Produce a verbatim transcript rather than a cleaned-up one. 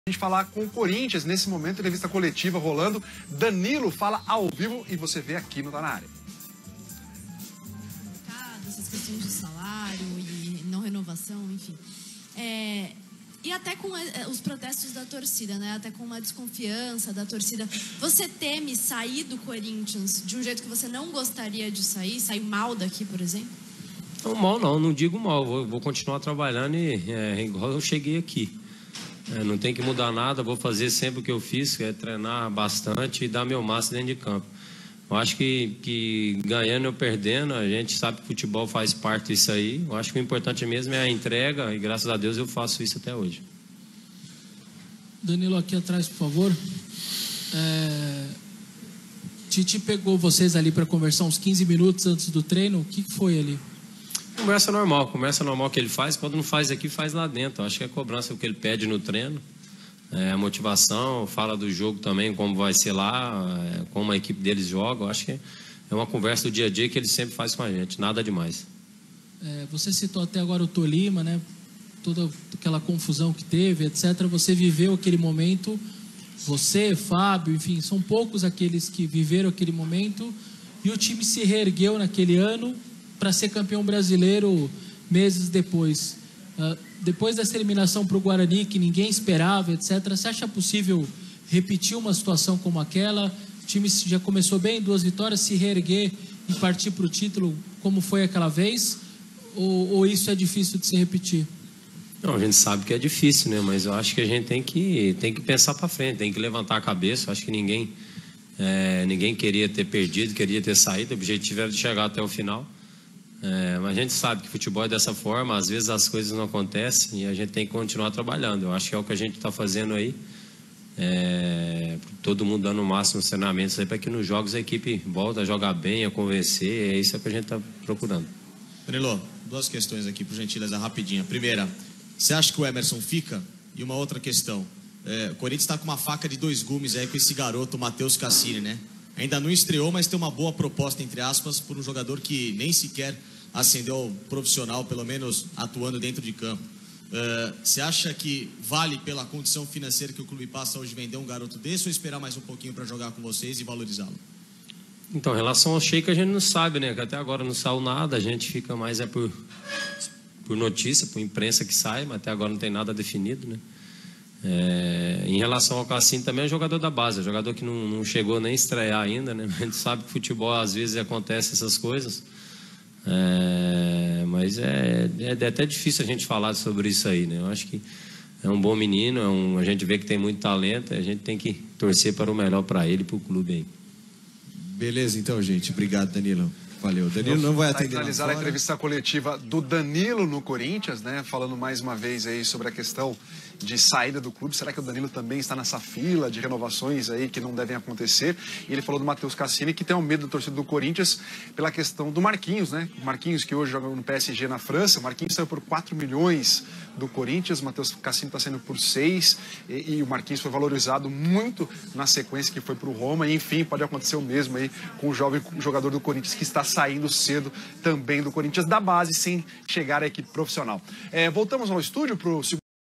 A gente falar com o Corinthians, nesse momento, entrevista coletiva rolando. Danilo fala ao vivo e você vê aqui no Tá Na Área. Essas questões de salário e não renovação, enfim. É, e até com os protestos da torcida, né? Até com uma desconfiança da torcida. Você teme sair do Corinthians de um jeito que você não gostaria de sair? Sair mal daqui, por exemplo? Não, mal não, não digo mal. Vou, vou continuar trabalhando e é, igual eu cheguei aqui. É, não tem que mudar nada, vou fazer sempre o que eu fiz, que é treinar bastante e dar meu máximo dentro de campo. Eu acho que, que ganhando ou perdendo, a gente sabe que o futebol faz parte disso aí. Eu acho que o importante mesmo é a entrega e graças a Deus eu faço isso até hoje. Danilo, aqui atrás, por favor. É... Tite pegou vocês ali para conversar uns quinze minutos antes do treino. O que foi ali? Conversa normal, conversa normal que ele faz. Quando não faz aqui, faz lá dentro. Eu acho que é cobrança o que ele pede no treino. É, a motivação, fala do jogo também, como vai ser lá, é, como a equipe deles joga. Eu acho que é uma conversa do dia a dia que ele sempre faz com a gente, nada demais. É, você citou até agora o Tolima, né? Toda aquela confusão que teve, etcétera. Você viveu aquele momento, você, Fábio, enfim, são poucos aqueles que viveram aquele momento e o time se reergueu naquele ano para ser campeão brasileiro meses depois. Uh, depois dessa eliminação para o Guarani, que ninguém esperava, etcétera, você acha possível repetir uma situação como aquela? O time já começou bem, duas vitórias, se reerguer e partir para o título como foi aquela vez? Ou, ou isso é difícil de se repetir? Não, a gente sabe que é difícil, né? Mas eu acho que a gente tem que, tem que pensar para frente, tem que levantar a cabeça. Eu acho que ninguém, é, ninguém queria ter perdido, queria ter saído. O objetivo era de chegar até o final. É, mas a gente sabe que futebol é dessa forma, às vezes as coisas não acontecem e a gente tem que continuar trabalhando. Eu acho que é o que a gente está fazendo aí, é, todo mundo dando o máximo nos treinamentos aí para que nos jogos a equipe volta a jogar bem, a convencer, é isso que a gente está procurando. Danilo, duas questões aqui, por gentileza, rapidinha. Primeira, você acha que o Emerson fica? E uma outra questão, é, o Corinthians está com uma faca de dois gumes aí com esse garoto, o Matheus Cassini, né? Ainda não estreou, mas tem uma boa proposta, entre aspas, por um jogador que nem sequer ascendeu ao profissional, pelo menos atuando dentro de campo. Uh, você acha que vale pela condição financeira que o clube passa hoje vender um garoto desse ou esperar mais um pouquinho para jogar com vocês e valorizá-lo? Então, em relação ao Sheik, a gente não sabe, né? Que até agora não saiu nada, a gente fica mais é por, por notícia, por imprensa que sai, mas até agora não tem nada definido, né? É, em relação ao Cassini também é jogador da base, é jogador que não, não chegou nem a estrear ainda, né? A gente sabe que futebol às vezes acontece essas coisas, é, mas é, é, é até difícil a gente falar sobre isso aí, né? Eu acho que é um bom menino, é um, a gente vê que tem muito talento, a gente tem que torcer para o melhor para ele e para o clube aí. Beleza, então, gente. Obrigado, Danilo. Valeu. Danilo não vai atender. Finalizar a entrevista coletiva do Danilo no Corinthians, né? Falando mais uma vez aí sobre a questão de saída do clube. Será que o Danilo também está nessa fila de renovações aí que não devem acontecer? E ele falou do Matheus Cassini, que tem um medo do torcedor do Corinthians pela questão do Marquinhos, né? O Marquinhos, que hoje joga no P S G na França. O Marquinhos saiu por quatro milhões do Corinthians. O Matheus Cassini está saindo por seis. E, e o Marquinhos foi valorizado muito na sequência que foi para o Roma. E, enfim, pode acontecer o mesmo aí com o jovem jogador do Corinthians que está saindo cedo também do Corinthians da base sem chegar à equipe profissional. É, voltamos ao estúdio para o segundo